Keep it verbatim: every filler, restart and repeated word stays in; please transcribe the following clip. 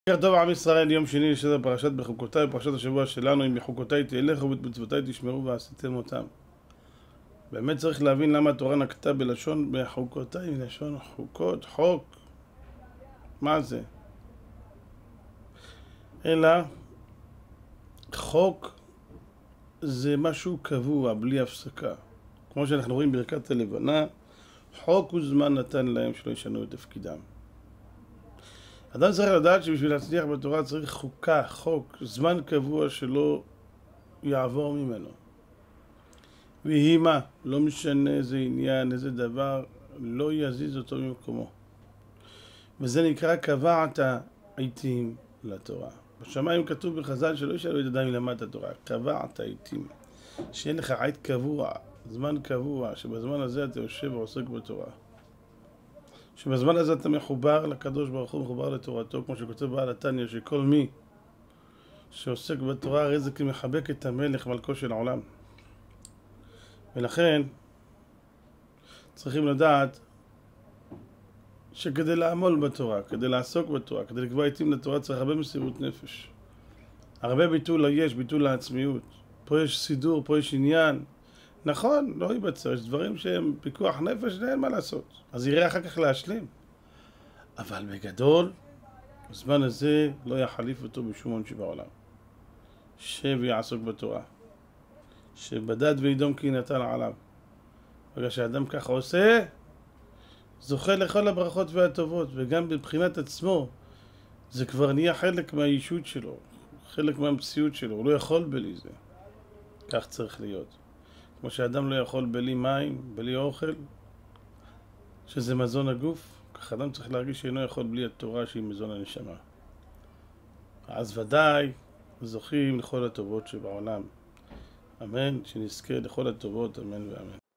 בוקר טוב עם ישראל, יום שני לשדר פרשת בחוקותיי, פרשת השבוע שלנו, אם בחוקותיי תלכו ובמצוותיי תשמרו ועשיתם אותם. באמת צריך להבין למה התורה נקטה בלשון בחוקותיי, בלשון חוקות, חוק. מה זה? אלא חוק זה משהו קבוע, בלי הפסקה. כמו שאנחנו רואים ברכת הלבנה, חוק וזמן נתן להם שלא ישנו את תפקידם. אדם צריך לדעת שבשביל להצליח בתורה צריך חוקה, חוק, זמן קבוע שלא יעבור ממנו. ויהי מה, לא משנה איזה עניין, איזה דבר, לא יזיז אותו ממקומו. וזה נקרא קבעת העיתים לתורה. בשמיים כתוב בחז"ל שלא ישאלו את אדם ילמד את התורה, קבעת העיתים. שיהיה לך עית קבוע, זמן קבוע, שבזמן הזה אתה יושב ועוסק בתורה. שבזמן הזה אתה מחובר לקדוש ברוך הוא, מחובר לתורתו, כמו שכותב בעל התניא, שכל מי שעוסק בתורה הרי זה כמחבק את המלך מלכו של העולם. ולכן צריכים לדעת שכדי לעמול בתורה, כדי לעסוק בתורה, כדי לקבוע עיתים לתורה צריך הרבה מסירות נפש. הרבה ביטול היש, ביטול העצמיות. פה יש סידור, פה יש עניין. נכון, לא ייבצר, יש דברים שהם פיקוח נפש, אין מה לעשות. אז יראה אחר כך להשלים. אבל בגדול, בזמן הזה לא יחליף אותו בשום עונש בעולם. שב ויעסוק בתורה. שבדד וידום כי נטל עליו. בגלל שהאדם ככה עושה, זוכה לכל הברכות והטובות, וגם בבחינת עצמו, זה כבר נהיה חלק מהאישות שלו, חלק מהמציאות שלו, הוא לא יכול בלי זה. כך צריך להיות. כמו שאדם לא יכול בלי מים, בלי אוכל, שזה מזון הגוף, כך אדם צריך להרגיש שאינו יכול בלי התורה שהיא מזון הנשמה. אז ודאי זוכים לכל הטובות שבעולם. אמן, שנזכה לכל הטובות, אמן ואמן.